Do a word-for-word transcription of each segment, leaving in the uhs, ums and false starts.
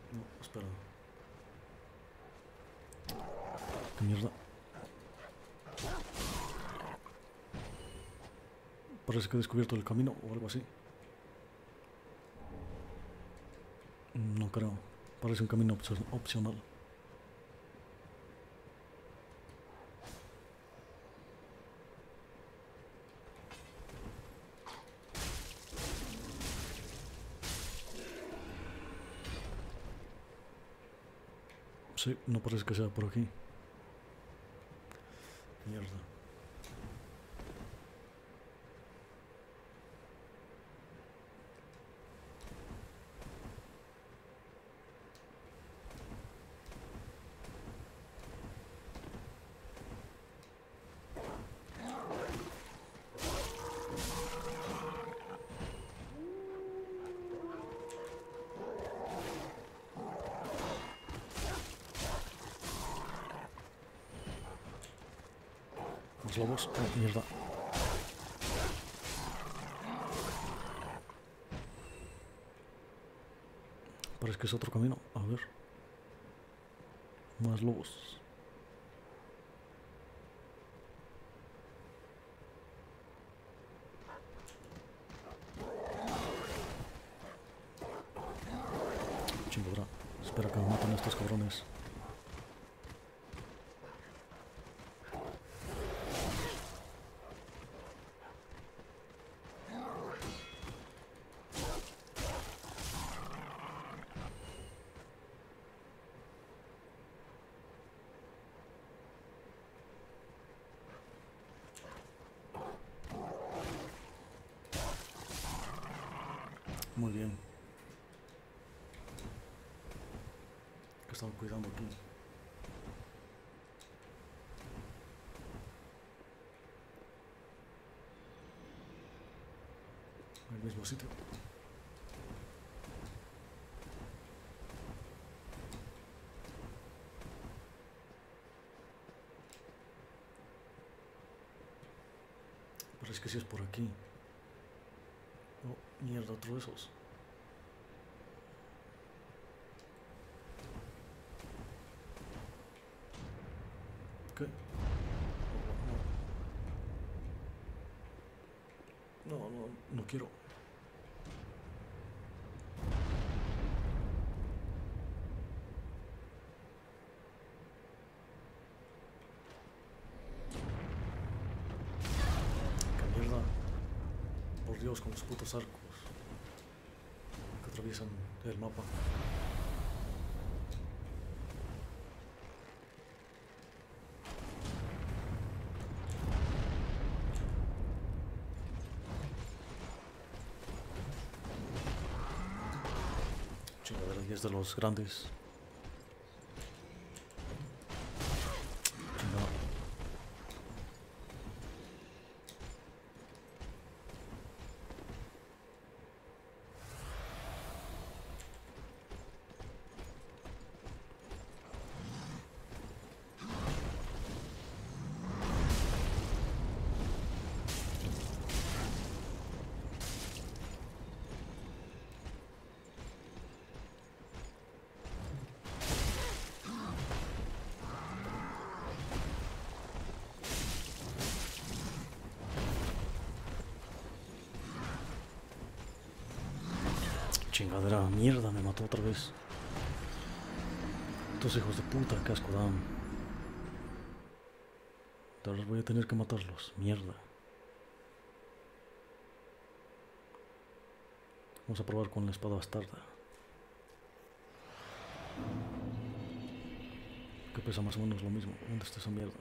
No, espera. ¿Qué mierda? Parece que he descubierto el camino o algo así. No creo. Parece un camino opcio- opcional. Sí, no parece que sea por aquí. Mierda. Los lobos. Oh, mierda. Parece que es otro camino. A ver. Más lobos. Chingadera. Espera que me maten estos cabrones. Muy bien. Que estaba cuidando aquí. En el mismo sitio. Parece que sí es por aquí. Oh, mierda, otro de esos. ¿Qué? No, no, no, no quiero. ¿Qué mierda? Por Dios, con los putos arcos que atraviesan el mapa. Chingadera, y es de los grandes. Chingada. Chingadera, mierda, me mató otra vez. Estos hijos de puta, qué asco dan. Ahora voy a tener que matarlos, mierda. Vamos a probar con la espada bastarda. Que pesa más o menos lo mismo. ¿Dónde está esa mierda?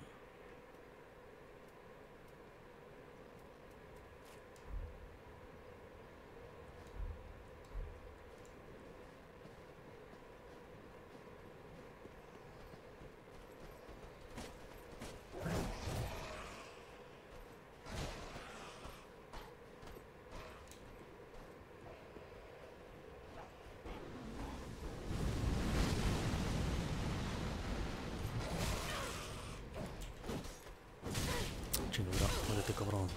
Chingadera, muérete, cabrón.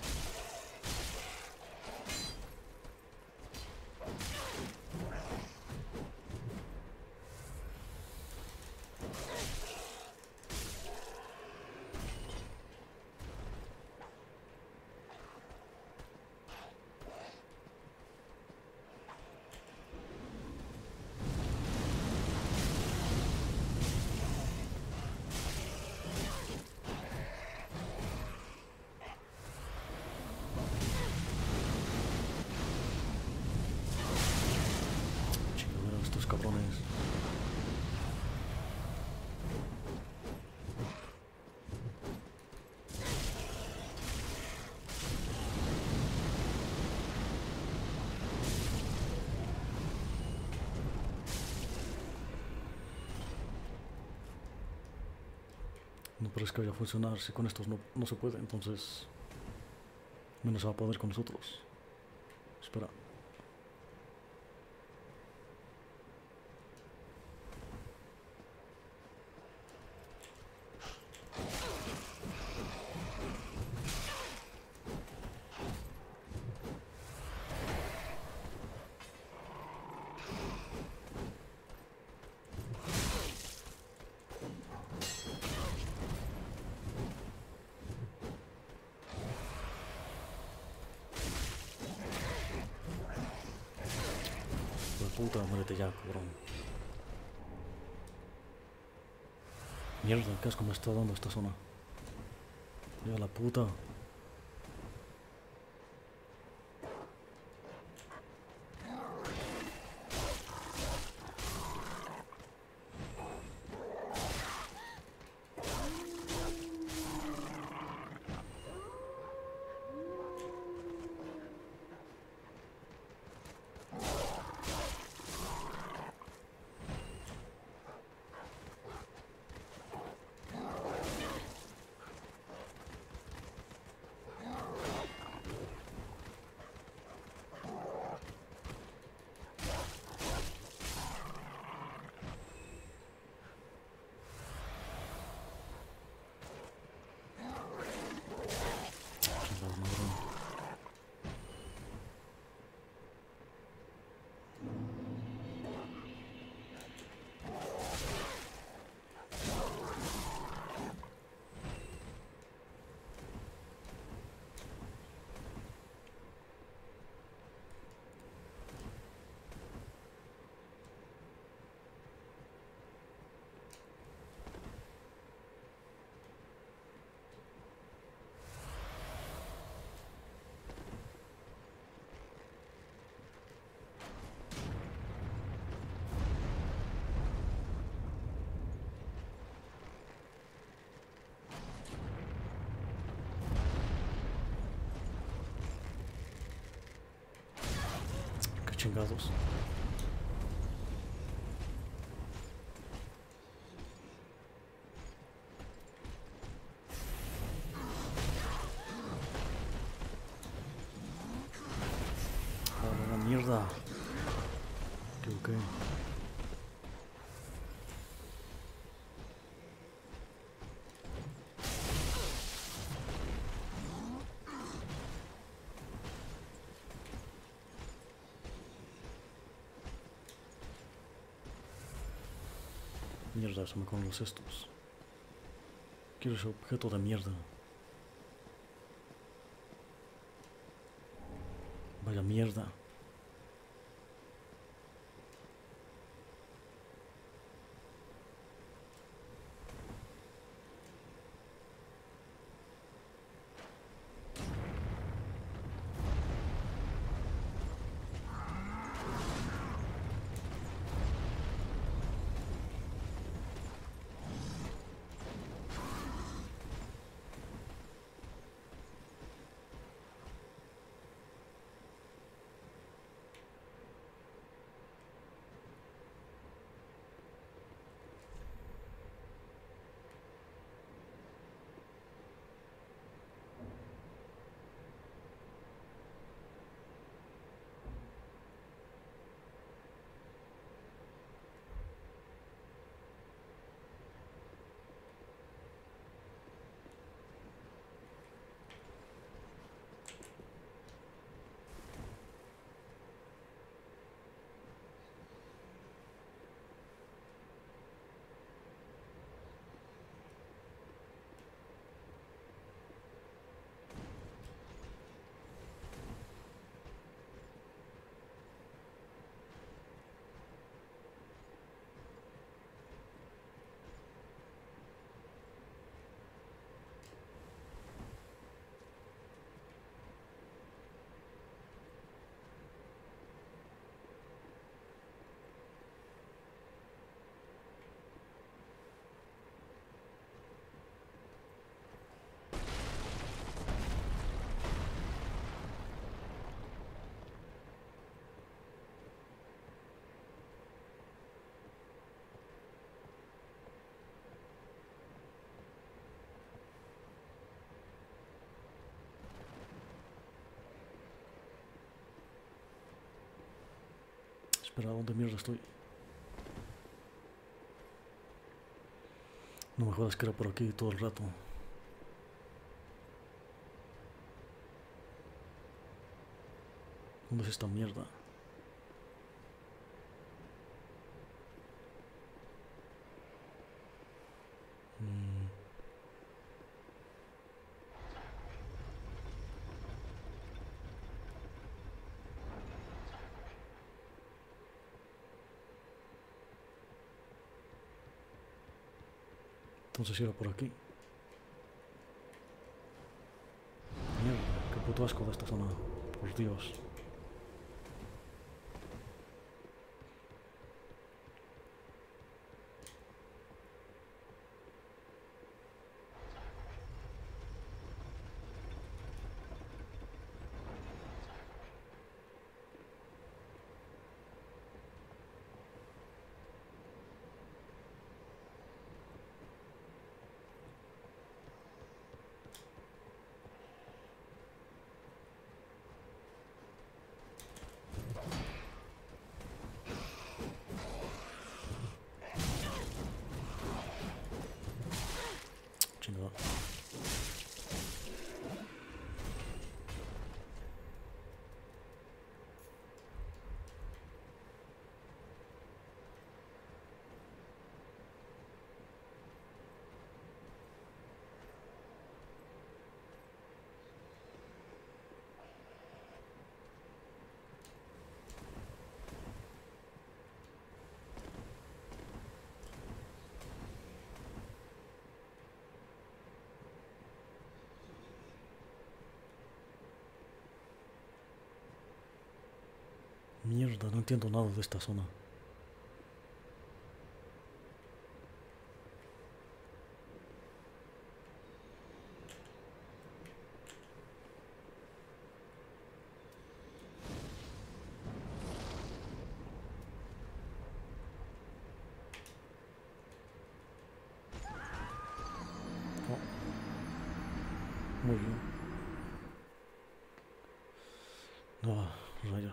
No parece que vaya a funcionar. Si con estos no, no se puede, entonces menos se va a poder con nosotros. Espera. Puta, muérete ya, cabrón. Mierda, qué asco me está dando esta zona. Ya la puta. Chingados. A la mierda. ¿Qué, qué? Mierda, se me con los estos. Quiero ese objeto de mierda. Vaya mierda. Espera, ¿dónde mierda estoy? No me jodas que era por aquí todo el rato. ¿Dónde es esta mierda? Mm. Entonces era por aquí. Mierda, qué puto asco de esta zona. Por Dios. Chingada. Mierda, no entiendo nada de esta zona. Oh, muy bien. Ah, rayos.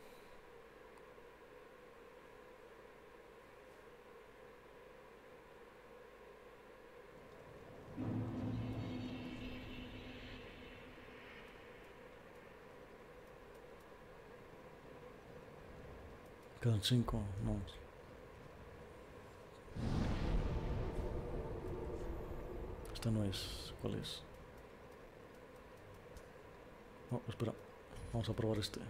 Quedan cinco, no. Esta no es. ¿Cuál es? No, espera. Vamos a probar este.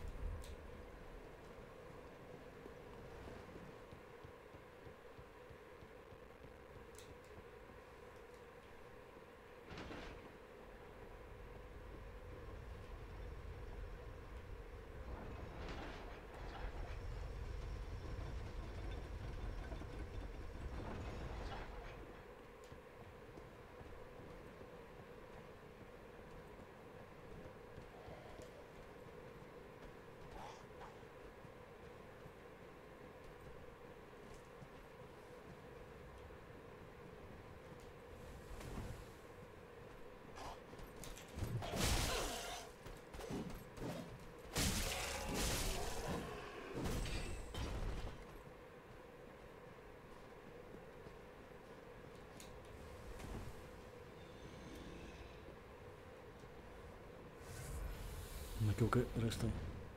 Me equivoqué, era este.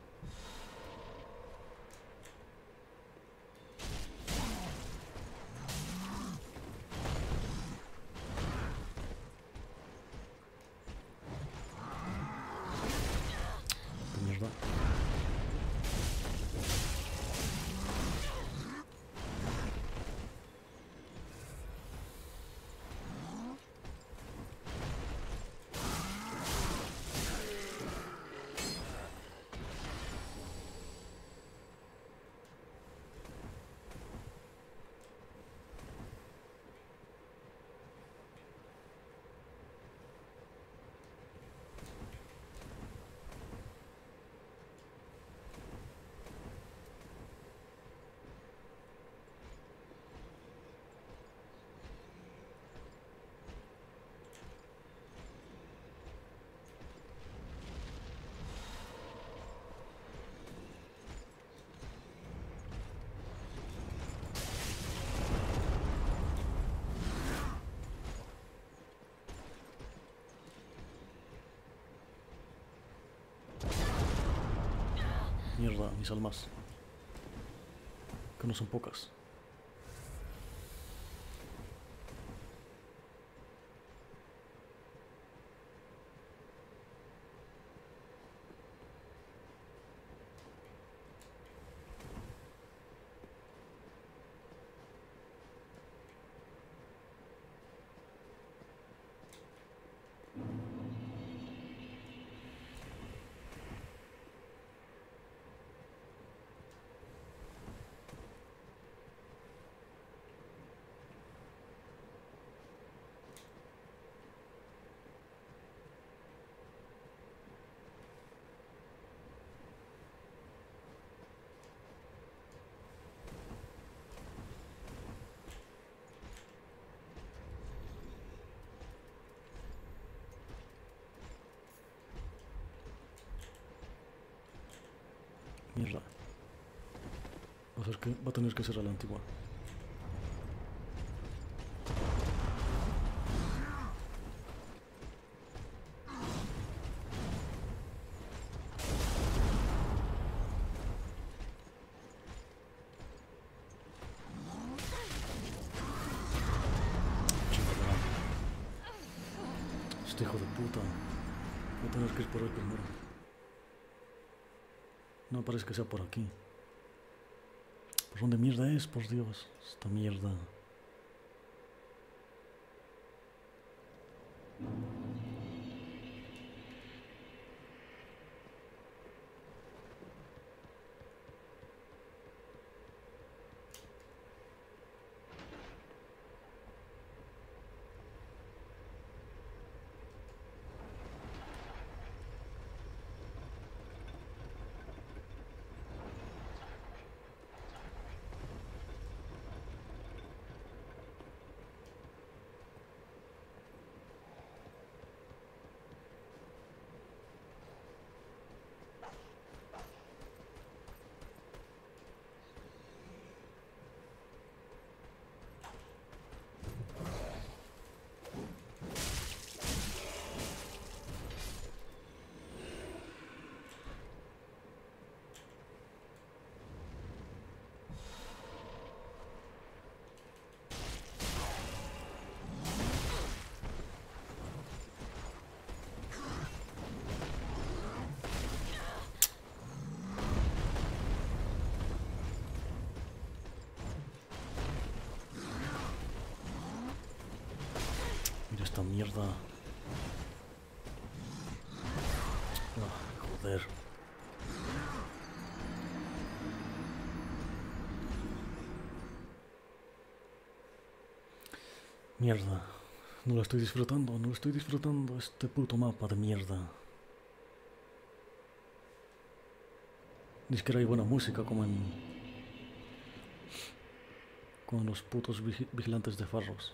Qué mierda. a mis almas, que no son pocas. Mierda. Va a, ser que, va a tener que ser a la antigua. Chingada. Este hijo de puta. Voy a tener que ir por ahí primero. No parece que sea por aquí. ¿Por dónde mierda es? Por Dios. Esta mierda. Mira esta mierda. Ah, joder. Mierda. No lo estoy disfrutando, no lo estoy disfrutando. Este puto mapa de mierda. Ni siquiera hay buena música como en... como en los putos vigi vigilantes de Farros.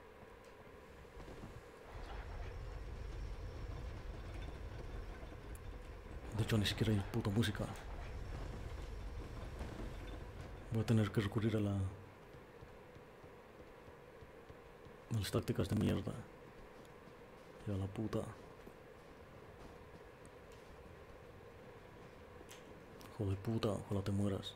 De hecho, ni siquiera hay puta música. Voy a tener que recurrir a la... a las tácticas de mierda. Y a la puta. Hijo de puta, ojalá te mueras.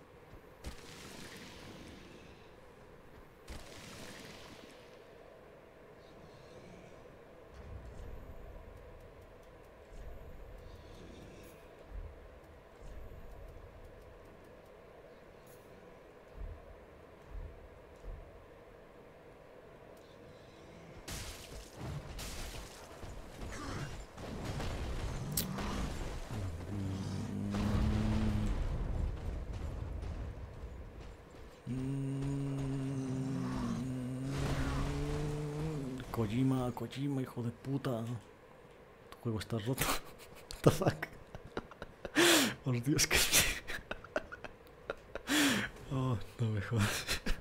Kojima, Kojima, hijo de puta. Tu juego está roto. What the fuck? Por Dios, que... Oh, no me jodas.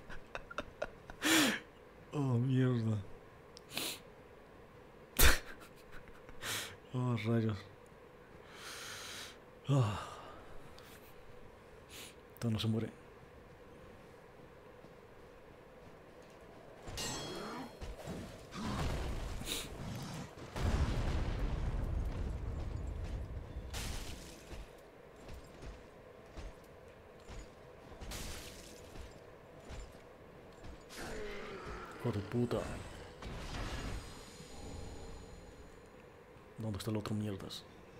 Oh, mierda. Oh, rayos. Oh. Esto no se muere. Hijo de puta. ¿Dónde está el otro mierdas?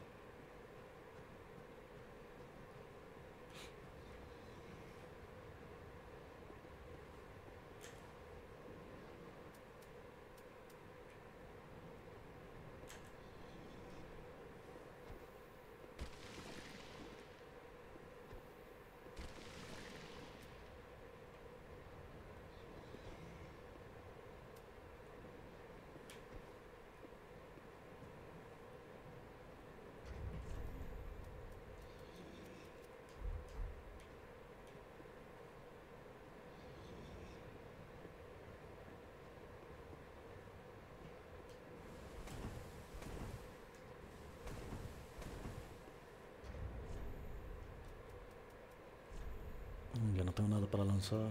Ya no tengo nada para lanzar.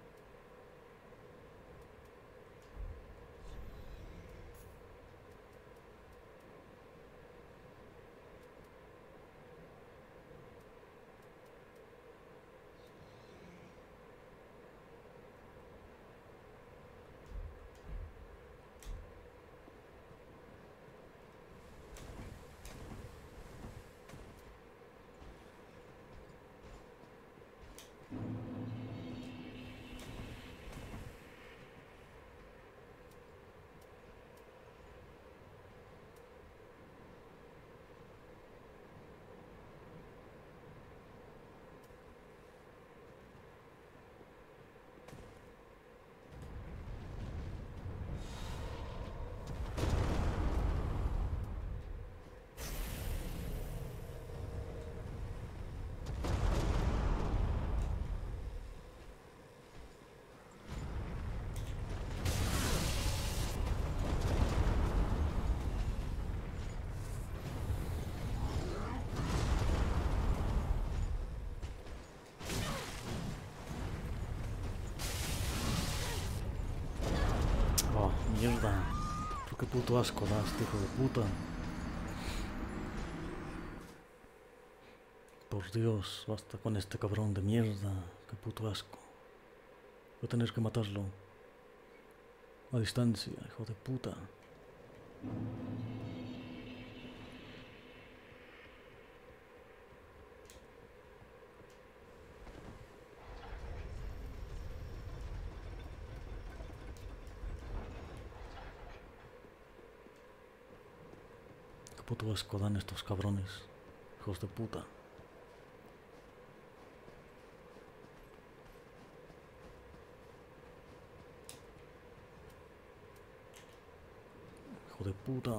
Oh, mierda. ¿Por qué puto asco das, hijo de puta? Por Dios, basta con este cabrón de mierda. Qué puto asco. Voy a tener que matarlo. A distancia, hijo de puta. Qué puto asco dan estos cabrones. Hijos de puta. Hijo de puta.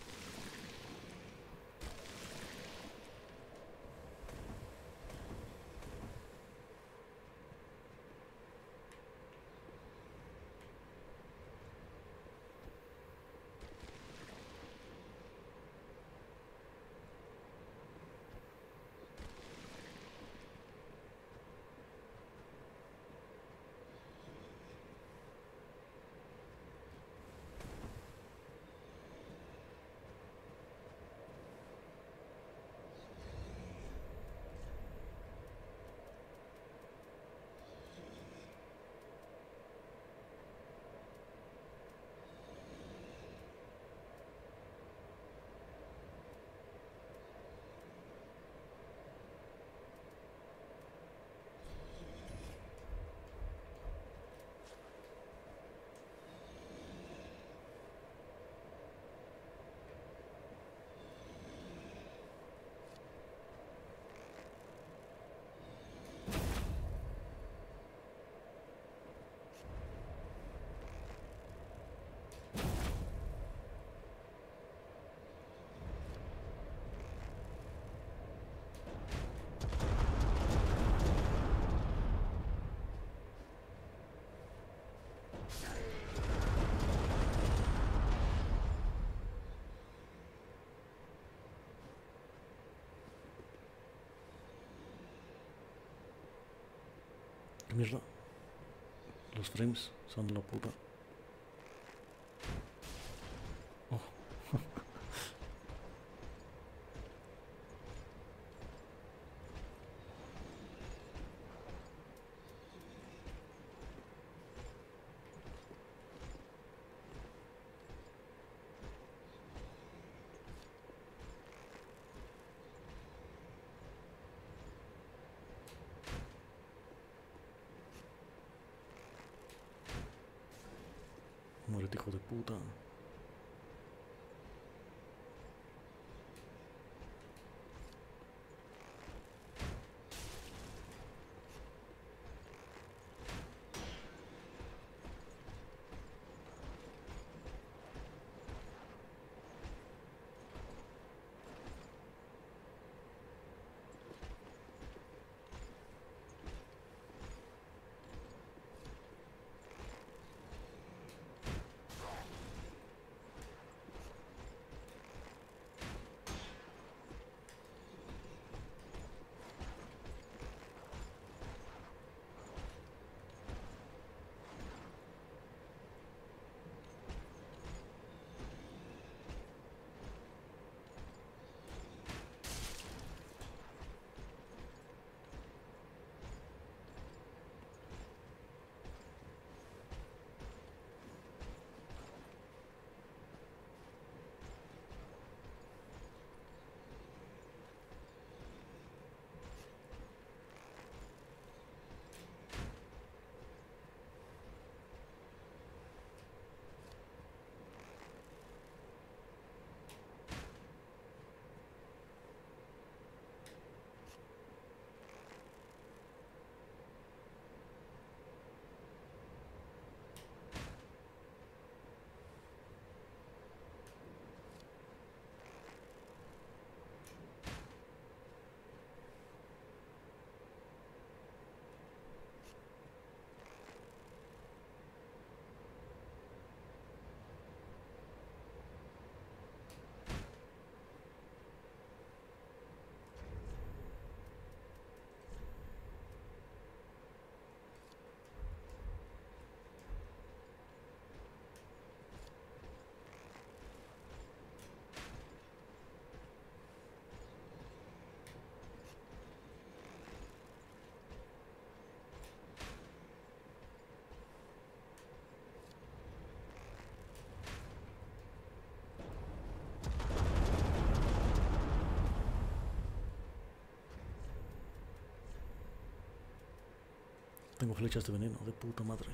¿Qué mierda? Los frames son de la puta. Oh. Muérete, hijo de puta. Tengo flechas de veneno, de puta madre.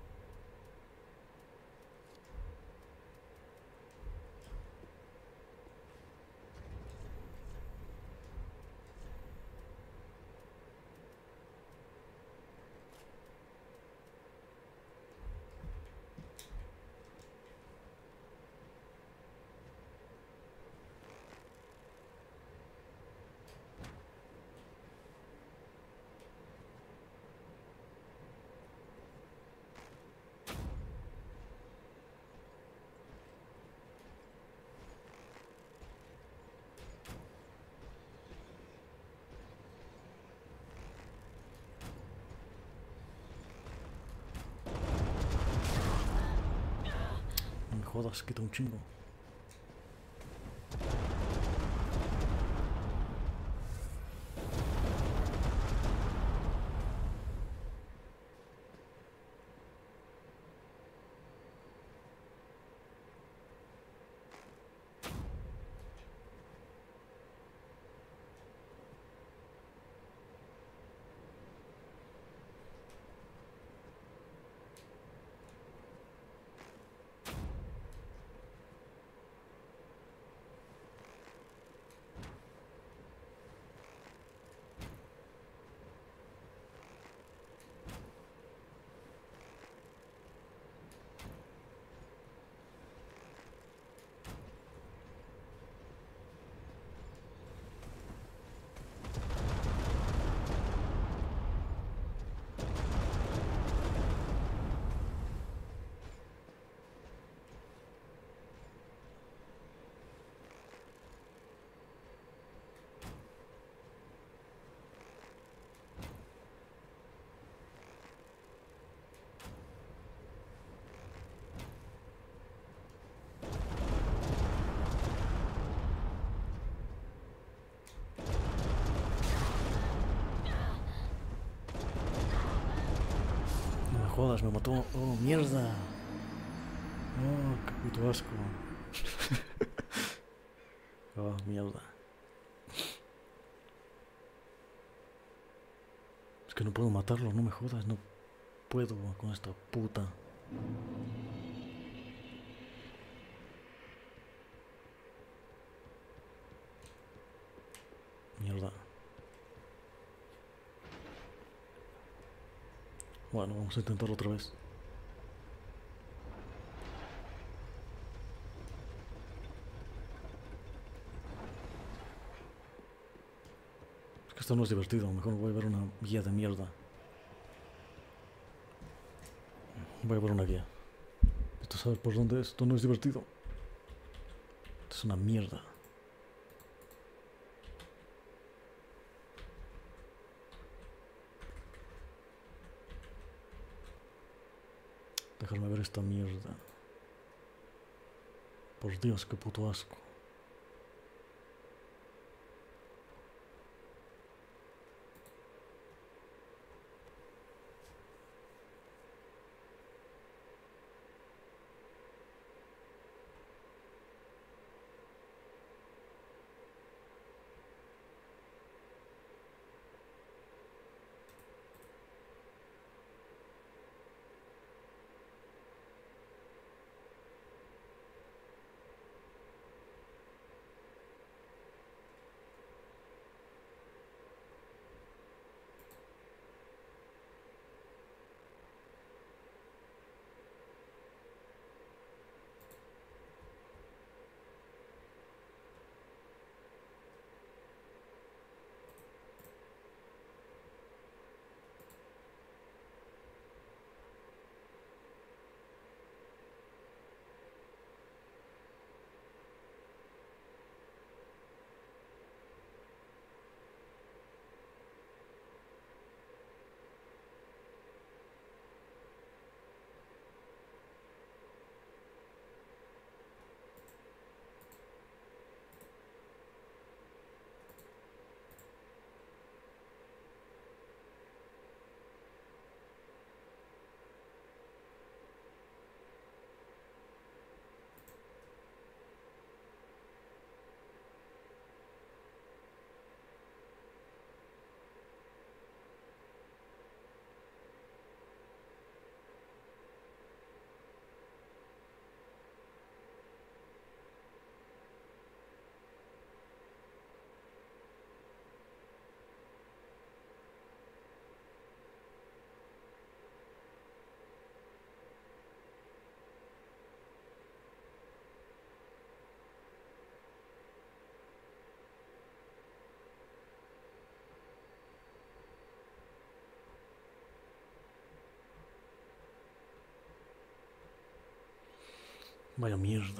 No me jodas, quita un chingo. Jodas, me mató. Oh, mierda. Oh, qué puto asco. Oh, mierda. Es que no puedo matarlo, no me jodas, no puedo con esta puta. Mierda. Bueno, vamos a intentarlo otra vez. Es que esto no es divertido. Mejor voy a ver una guía de mierda. Voy a ver una guía. Esto sabes por dónde es. Esto no es divertido. Esto es una mierda. Dejarme ver esta mierda. Por Dios, qué puto asco. Vaya mierda.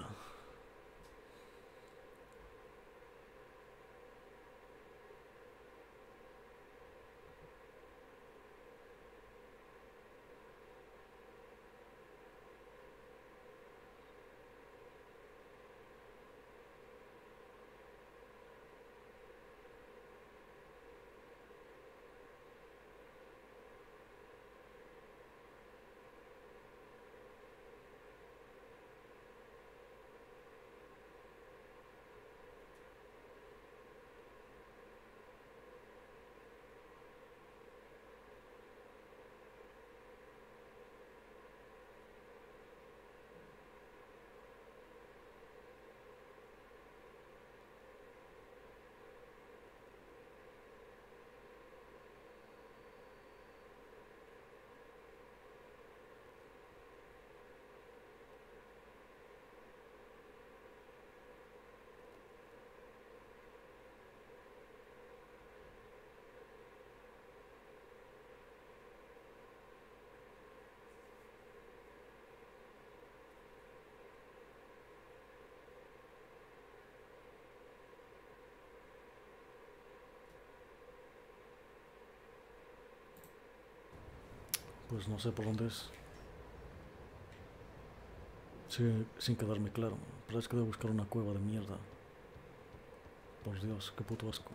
Pues no sé por dónde es. Sigue sin quedarme claro. Pero es que debo buscar una cueva de mierda. Por Dios, qué puto asco.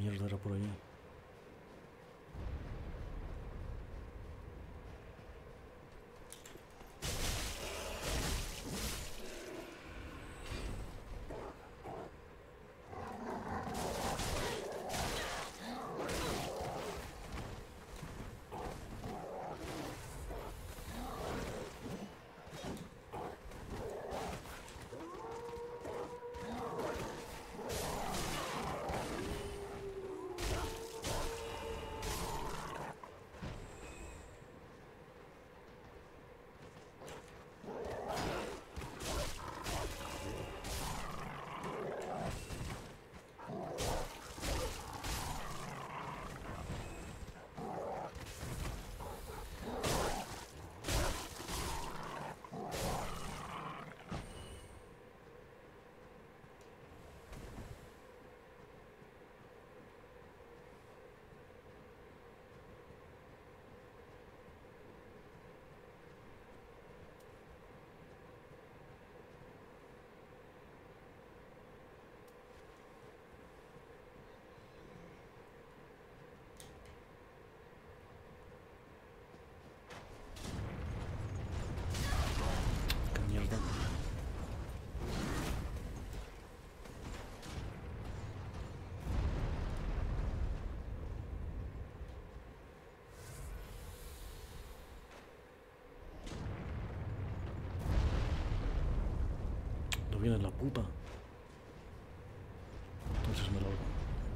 mierda era por ahí? ¿Qué mierda? No viene la puta. Entonces me lo hago.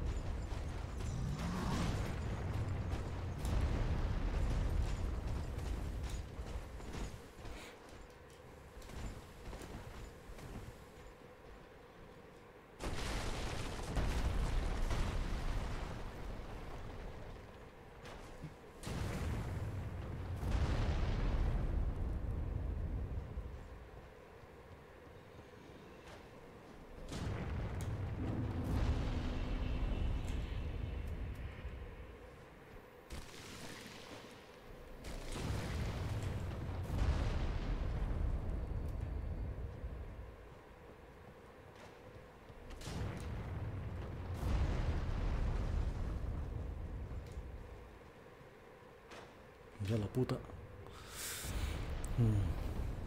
Ya la puta. Mm.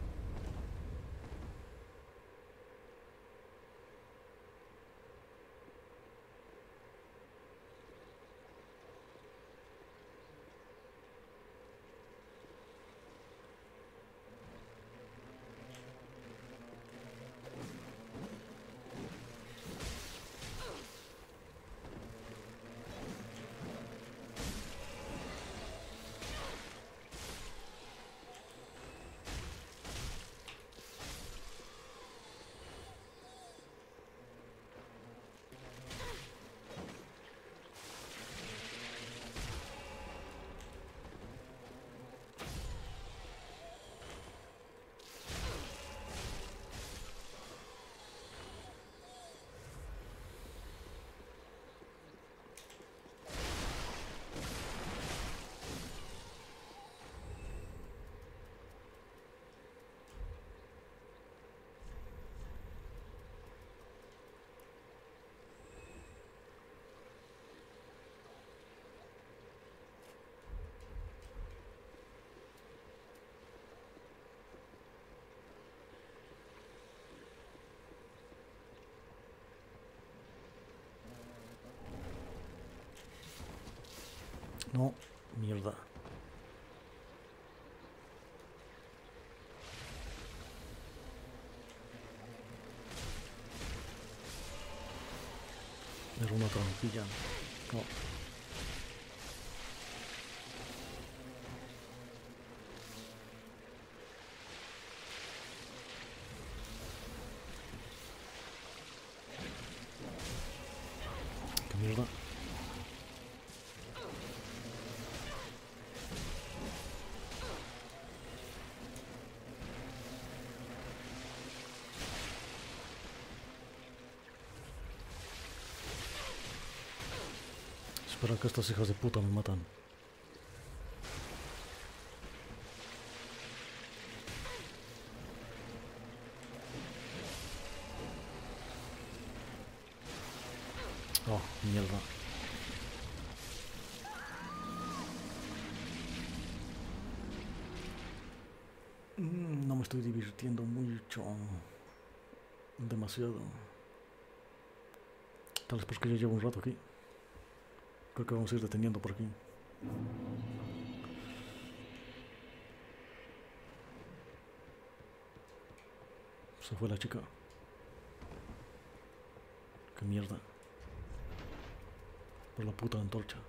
No, mierda. Era una trampilla. No. ¿Qué mierda? Espera que estas hijas de puta me matan. Oh, mierda. estoy divirtiendo mucho. Demasiado. Tal vez porque ya llevo un rato aquí. Creo que vamos a ir deteniendo por aquí. Se fue la chica. Qué mierda. Por la puta antorcha.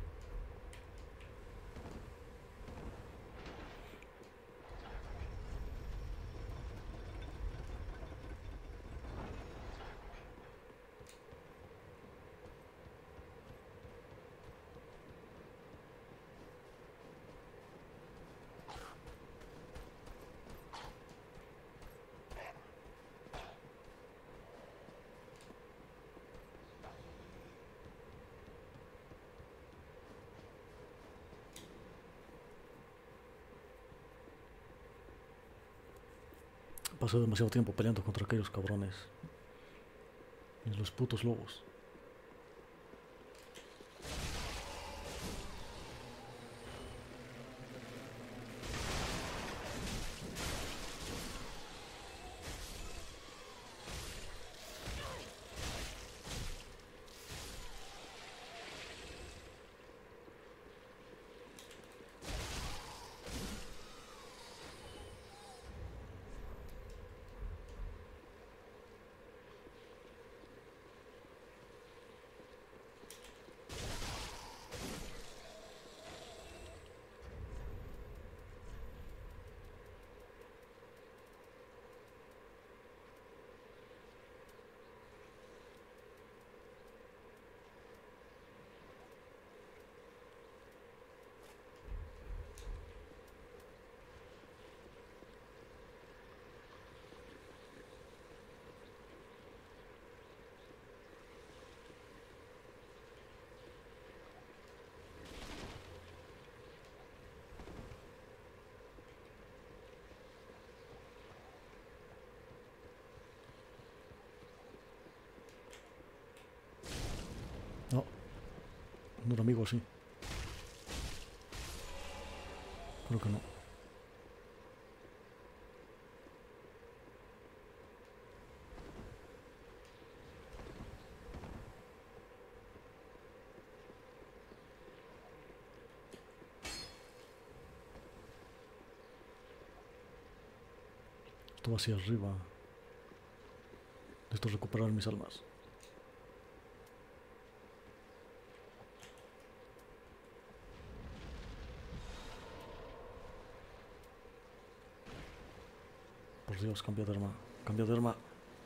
Pasé demasiado tiempo peleando contra aquellos cabrones. Y los putos lobos. No, no era amigo así. Creo que no. Esto va hacia arriba. Necesito recuperar mis almas. Por Dios, cambia de arma. Cambia de arma.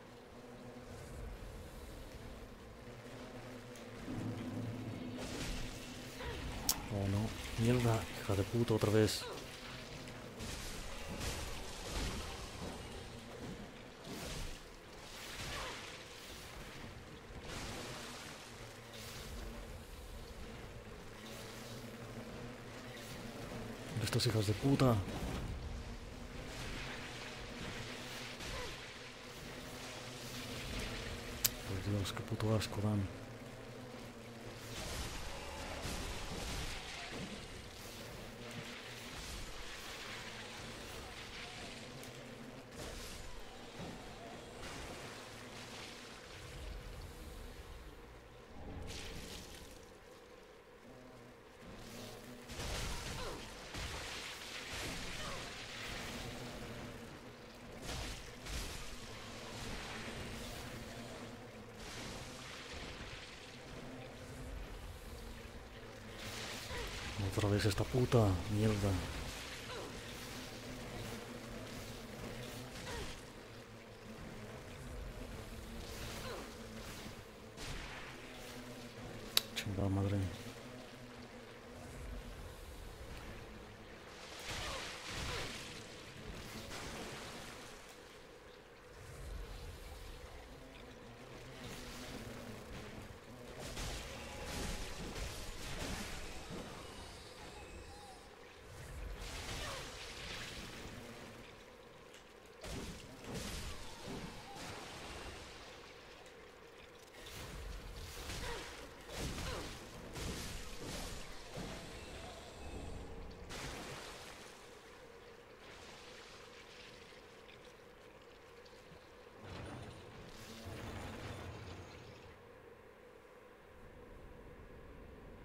Oh no. Mierda. Hija de puta otra vez. Estas hijas de puta. Por Dios, qué puto asco dan. Otra vez esta puta mierda. Chingada madre.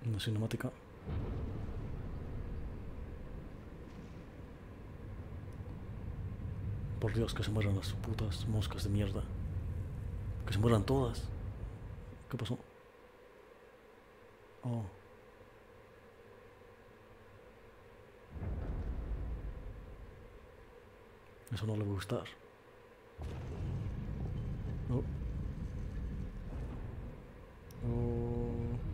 Una cinemática. Por Dios, que se mueran las putas moscas de mierda. Que se mueran todas. ¿Qué pasó? Oh. Eso no le va a gustar. Oh. Oh.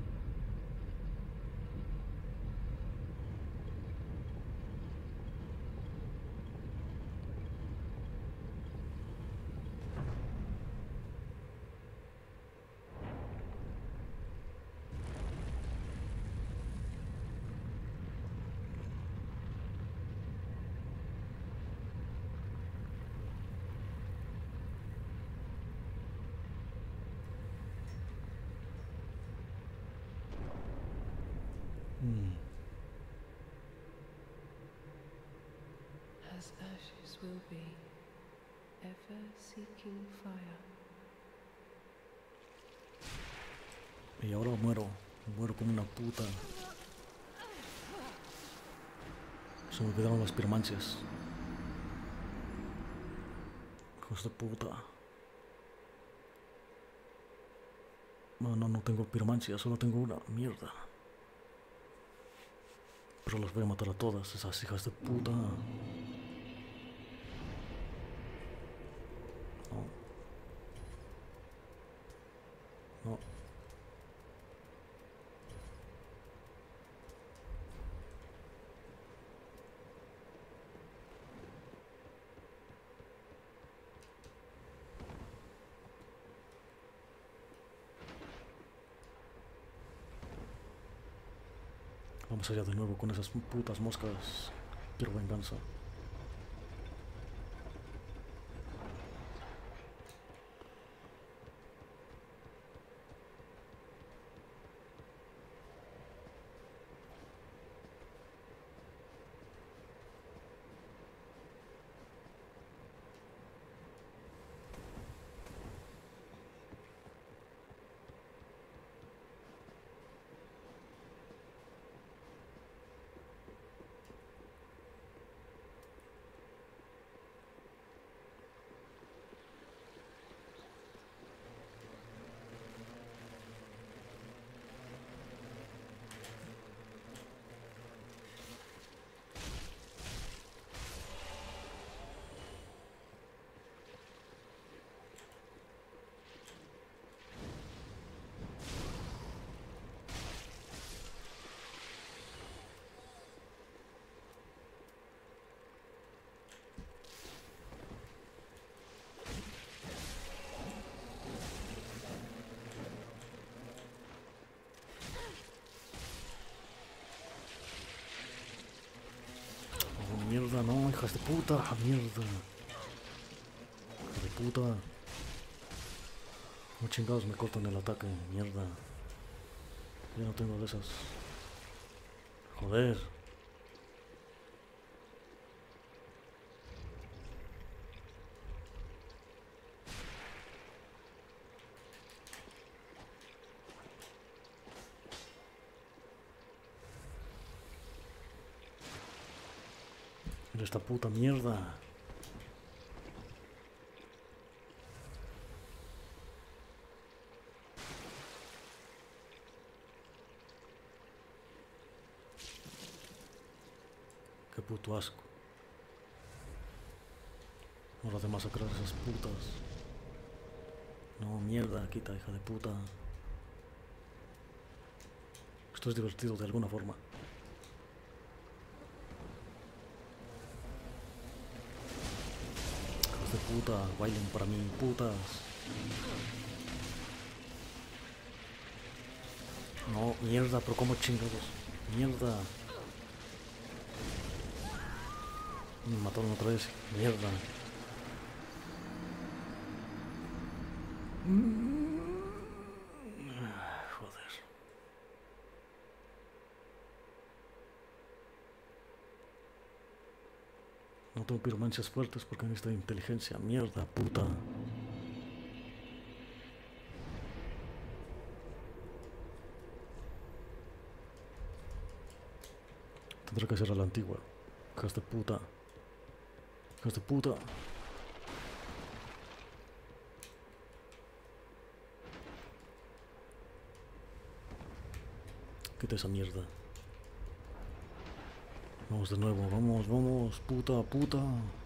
Hmm. As ashes will be, ever seeking fire. Y ahora muero. Muero como una puta. Se me olvidaron las pirmancias. Hijos de puta. No, no, no tengo pirmancia, solo tengo una. Mierda. Pero las voy a matar a todas, esas hijas de puta. No. No. Vamos allá de nuevo con esas putas moscas. Quiero venganza. Mierda, no, hijas de puta, mierda. Hija de puta. Como chingados me cortan el ataque, mierda. Ya no tengo de esas. Joder. Mira esta puta mierda. Qué puto asco. Hora de masacrar esas putas. No, mierda, quita, hija de puta. Esto es divertido de alguna forma. Hijos de puta, bailen para mí, putas. No, mierda, pero como chingados. Mierda. Me mataron otra vez. Mierda. Joder. No tengo piromancias fuertes porque necesito inteligencia. Mierda, puta. Tendrá que ser a la antigua. Hijas de puta. Hijas de puta. Quita esa mierda. Vamos de nuevo, vamos, vamos, puta, puta.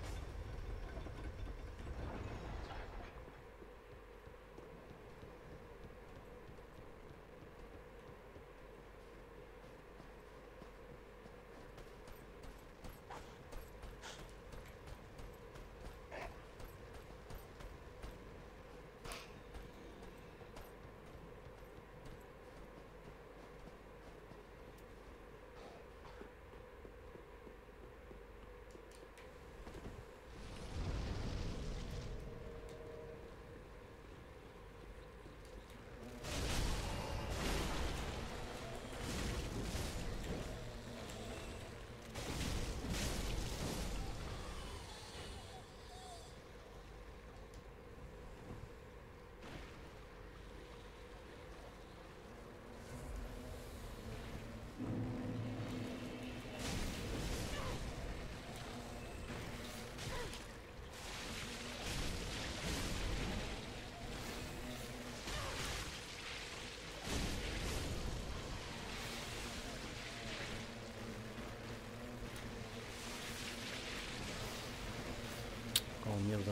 Oh, mierda.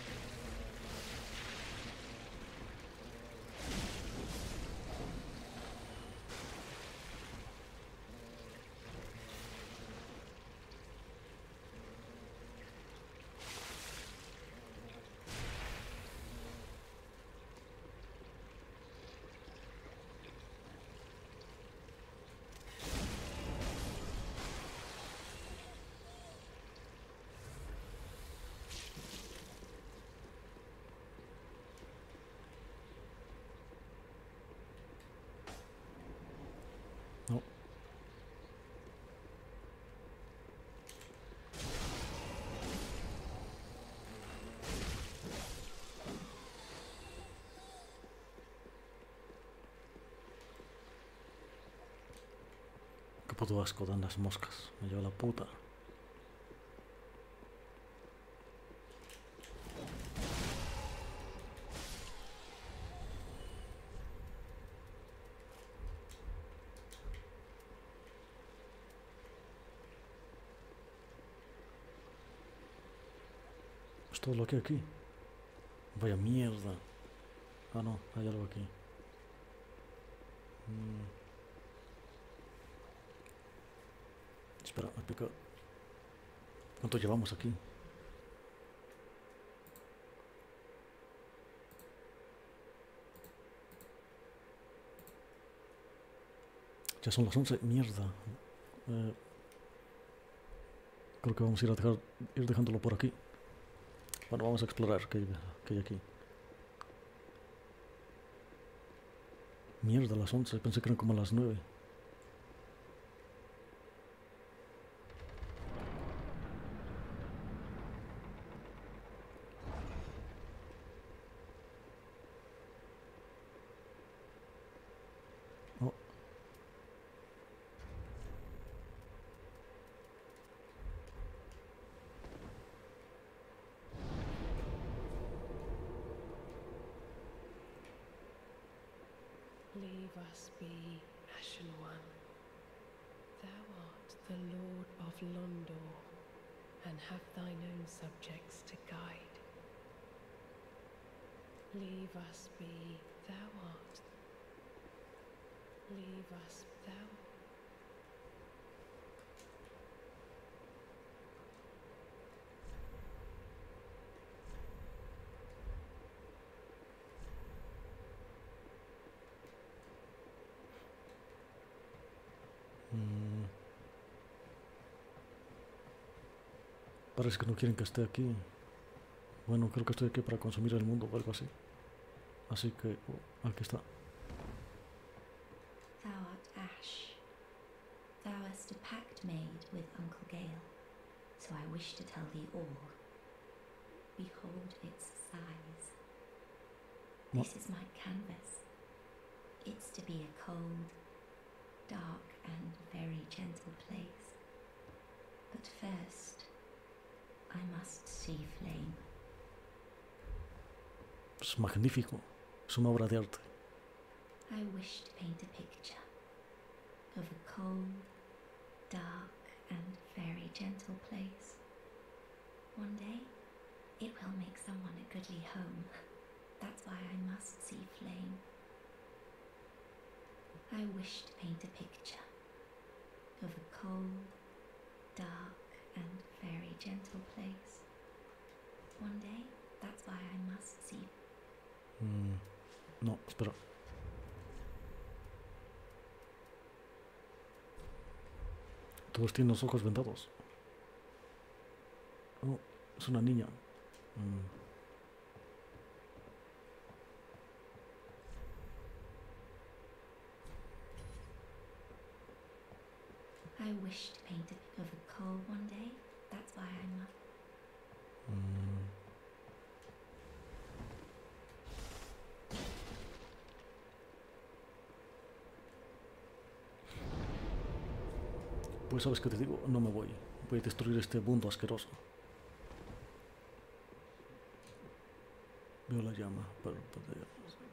No. Qué puto asco dan las moscas. Me lleva la puta. Es todo lo que hay aquí. Vaya mierda. Ah, no, hay algo aquí. Mm. Espera, me pica. ¿Cuánto llevamos aquí? Ya son las once. Mierda. Eh, creo que vamos a ir a dejar, ir dejándolo por aquí. Bueno, vamos a explorar qué hay, qué hay aquí. Mierda, las once. Pensé que eran como las nueve. Oh. Leave us be, Ashen One. Thou art the Lord of Londor, and have thine own subjects to guide. Leave us be, thou art. Leave us, thou. Mm. Parece que no quieren que esté aquí. Bueno, creo que estoy aquí para consumir el mundo o algo así. Así que, oh, aquí está. Thou art Ash. Thou hast a pact made with Uncle Gale, so I wish to tell thee all. Behold its size. What? This is my canvas. It's to be a cold, dark, and very gentle place. But first, I must see flame. Es magnífico. Es una obra de arte. I wish to paint a picture of a cold, dark, and very gentle place. One day, it will make someone a goodly home. That's why I must see flame. I wish to paint a picture of a cold, dark, and very gentle place. One day, that's why I must see. Mm, no, espera. Todos tienen los ojos vendados. Oh, es una niña. Mm. I wish to paint a of a cold one day. That's why I must. Mm. Pues sabes qué te digo, no me voy. Voy a destruir este mundo asqueroso. Veo la llama, pero poder.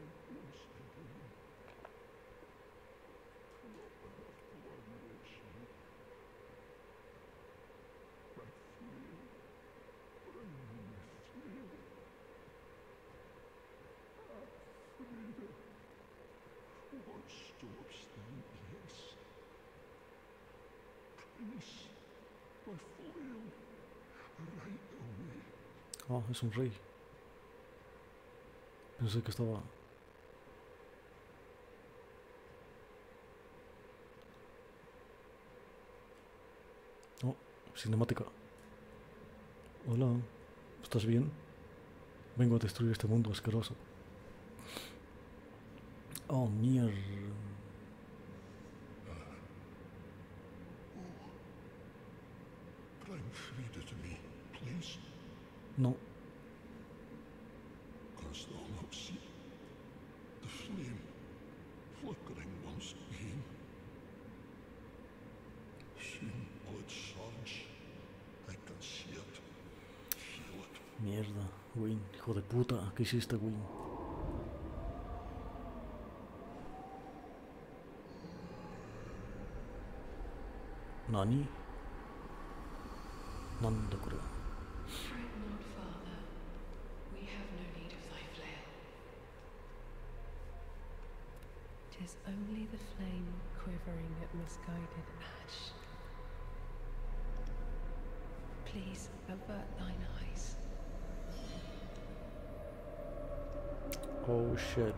Oh, es un rey. Pensé que estaba... Oh, cinemática. Hola, ¿estás bien? Vengo a destruir este mundo asqueroso. Oh, mierda. Bring Frida to me, please. No. Canst thou not see the flame flickering once again? Soon all it surge. I can see it, feel it. Mierda, Win, hijo de puta, ¿qué hiciste, Win? ¿Nani? Nanda-kura. Fret not, Father. We have no need of thy flail. 'Tis only the flame quivering at misguided ash. Please avert thine eyes. Oh shit.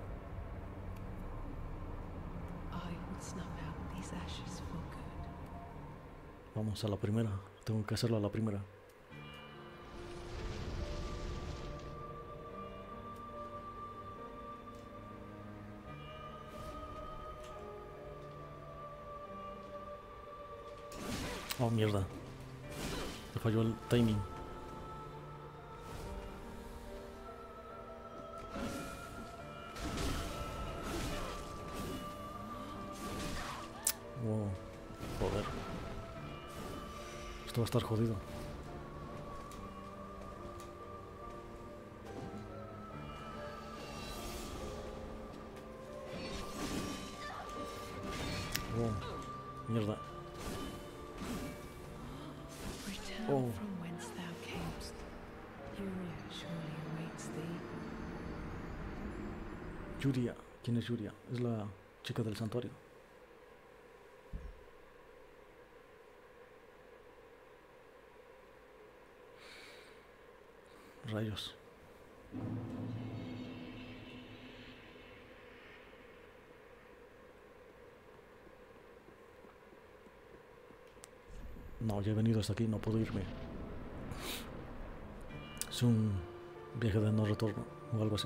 I would snuff out these ashes for good. Vamos a la primera. Tengo que hacerlo a la primera. Oh, mierda. Me falló el timing. Wow. Joder. Esto va a estar jodido. Wow. Mierda. Return Oh. from whence thou camest. Yuria surely awaits thee. Yuria. ¿Quién es Yuria? Es la chica del santuario. Rayos. No, ya he venido hasta aquí, no puedo irme. Es un viaje de no retorno o algo así.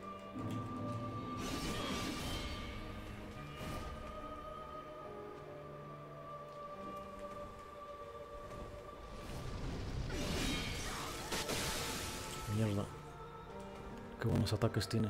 Mierda. Qué buenos ataques tiene.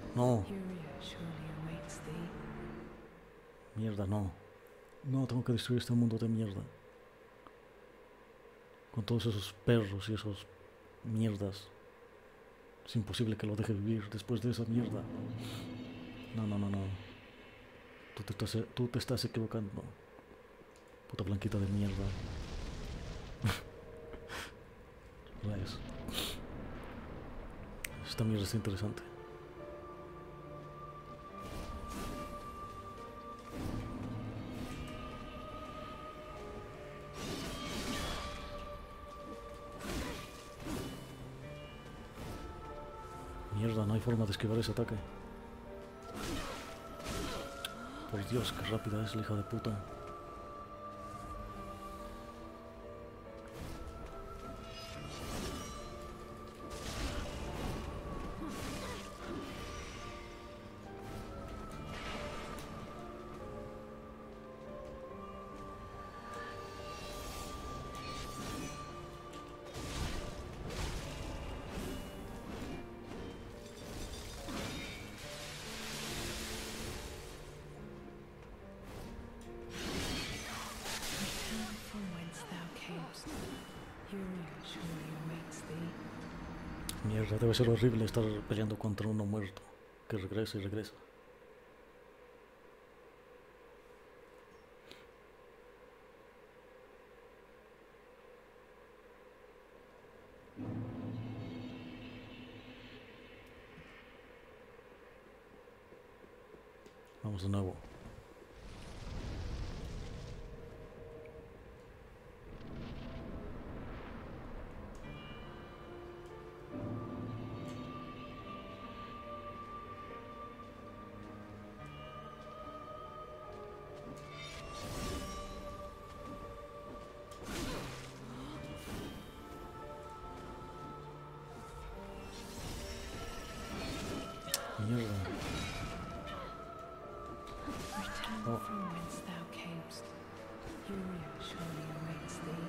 No. Furia surely awaits thee. Mierda, no. No, tengo que destruir este mundo de mierda. Con todos esos perros y esos mierdas. Es imposible que lo deje vivir después de esa mierda. No, no, no, no. Tú te estás, tú te estás equivocando. Puta blanquita de mierda. Rayos. Esta mierda está interesante. Mierda, no hay forma de esquivar ese ataque. Por Dios, qué rápida es la hija de puta. Return from whence thou camest. Furia surely awaits thee. Mierda, debe ser horrible estar peleando contra uno muerto. Que regresa y regresa. Vamos de nuevo. Mierda. Return Oh. from whence thou camest. Furia surely awaits thee.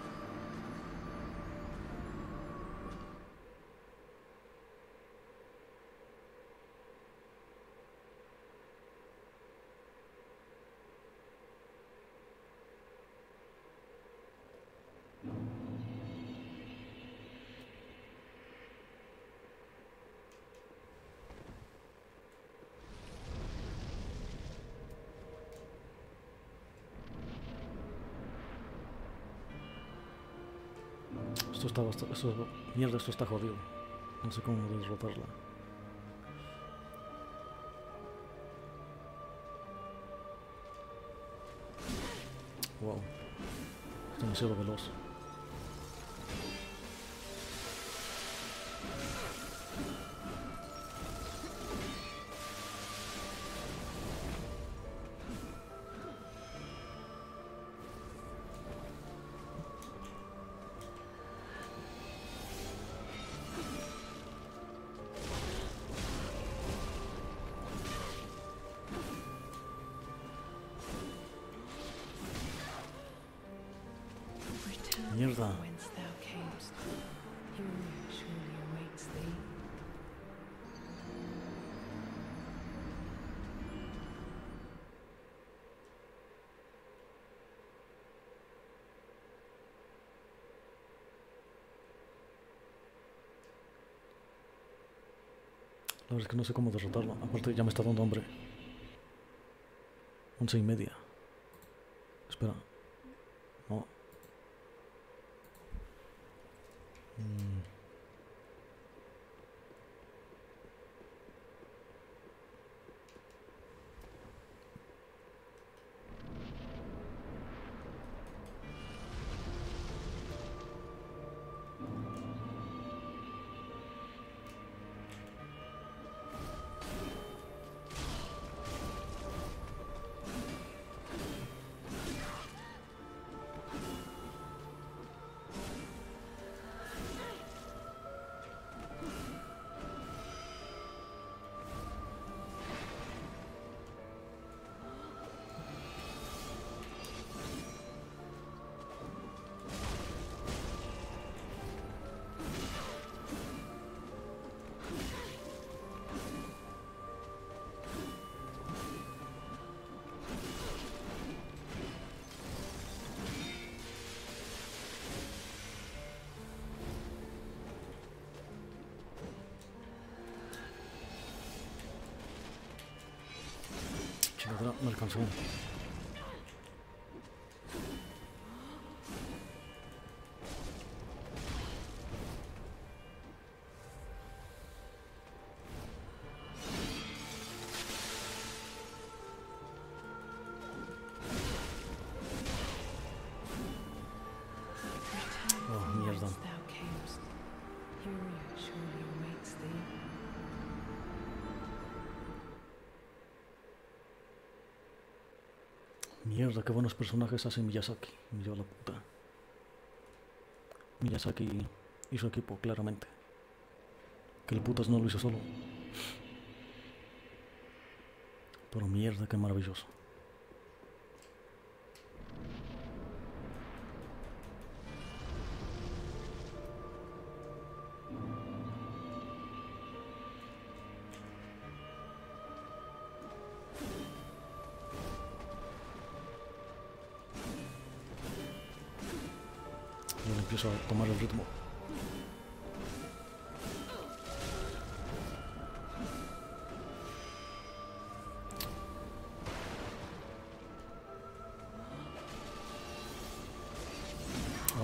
Esto está bastante... Esto, mierda, esto está jodido. No sé cómo derrotarla. Wow. Es demasiado veloz. Return Mierda. from whence thou camest. Furia surely awaits thee. La verdad es que no sé cómo derrotarlo. Aparte ya me está dando hambre. Once y media. Espera. No. Mm. No, me alcanzó. Oh, mierda. Thou camest. Furia surely awaits thee. Mierda, qué buenos personajes hace Miyazaki. Me lleva la puta. Miyazaki y su equipo, claramente. Que el putas no lo hizo solo. Pero mierda, qué maravilloso. Yo empiezo a tomar el ritmo. Oh.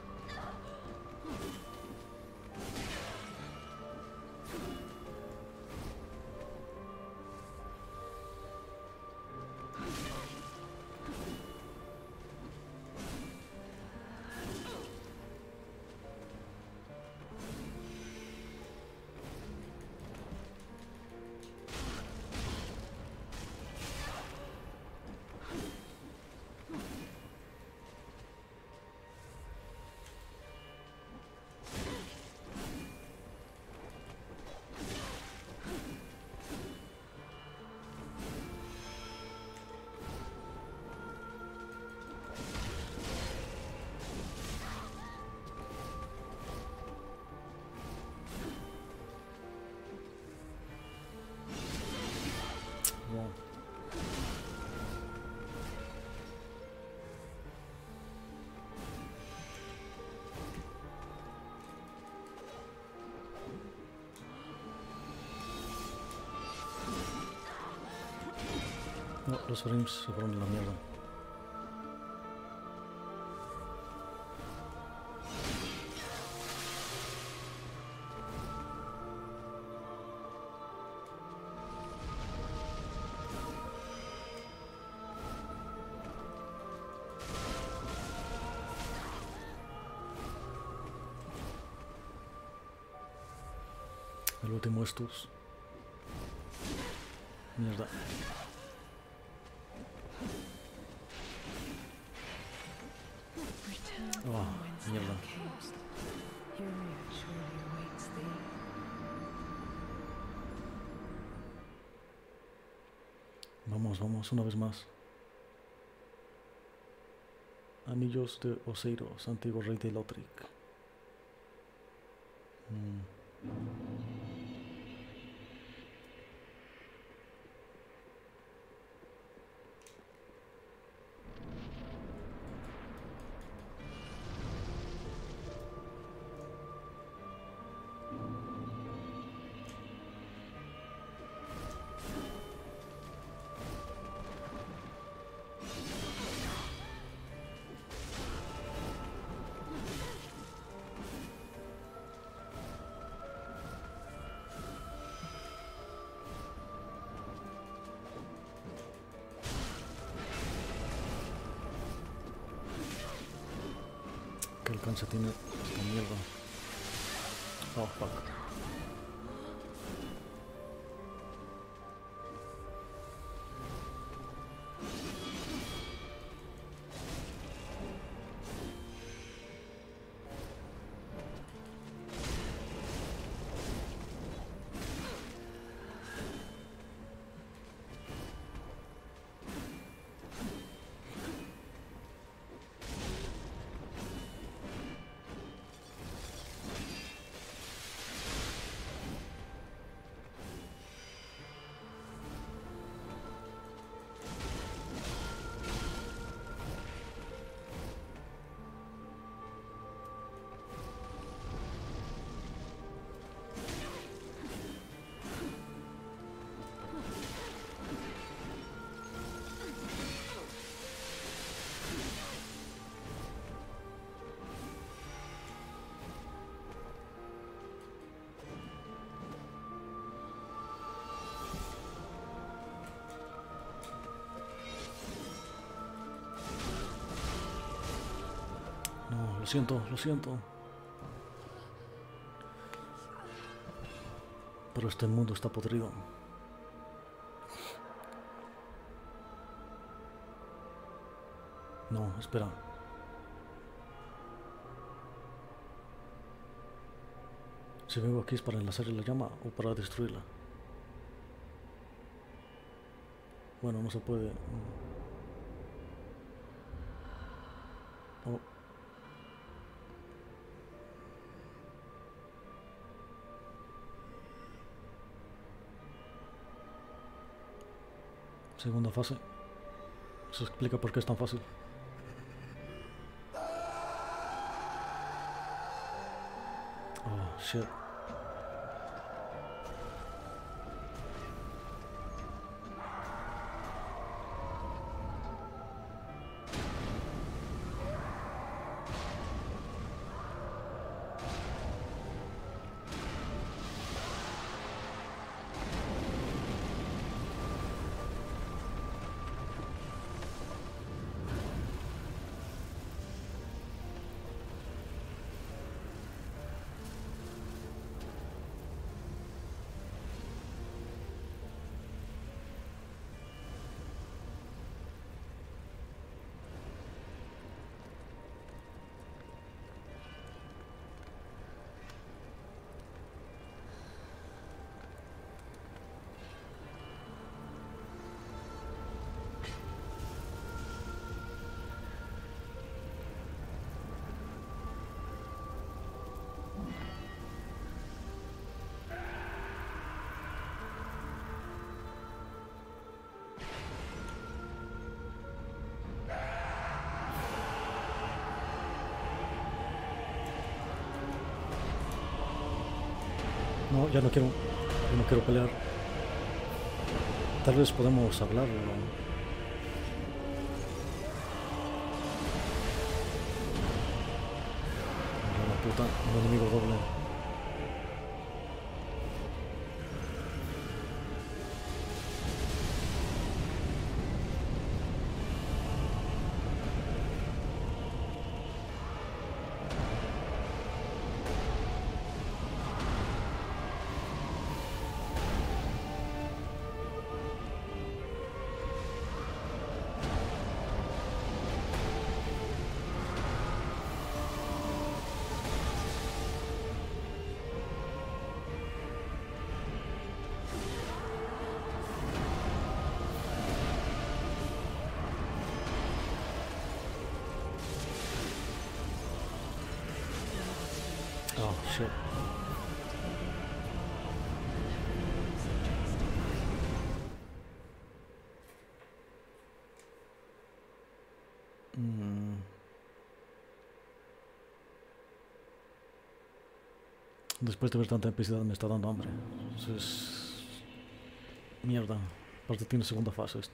Wow. No, los frames se fueron a la mierda. El último estos. Mierda. Return Oh, from whence mierda. thou camest. Furia surely awaits thee. Vamos, vamos, una vez más. Anillos de Oseiros, antiguo rey de Lothric. Mm. ¿Qué alcance tiene esta mierda? Oh, fuck. lo siento, lo siento. Pero este mundo está podrido. No, espera. Si vengo aquí es para enlazar la llama o para destruirla. Bueno, no se puede. Oh. Segunda fase. Eso explica por qué es tan fácil. Oh, shit. No, ya no quiero, ya no quiero pelear. Tal vez podemos hablar, ¿no? La puta, un enemigo doble. Oh, shit. Mm. Después de ver tanta epicidad me está dando hambre. Entonces... Mierda. Aparte tiene segunda fase esto.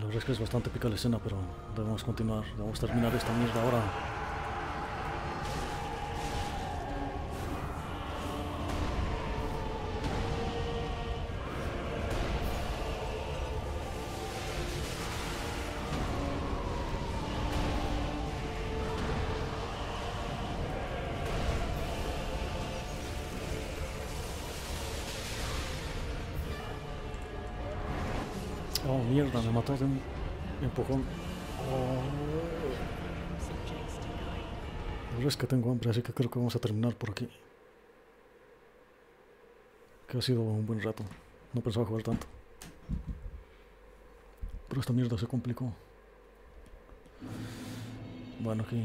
verdad es que es bastante épica la escena, pero debemos continuar. Debemos terminar esta mierda ahora. Oh, mierda, me mató de un empujón. Oh. subjects to guide. La verdad es que tengo hambre, así que creo que vamos a terminar por aquí. Que ha sido un buen rato. No pensaba jugar tanto. Pero esta mierda se complicó. Bueno, aquí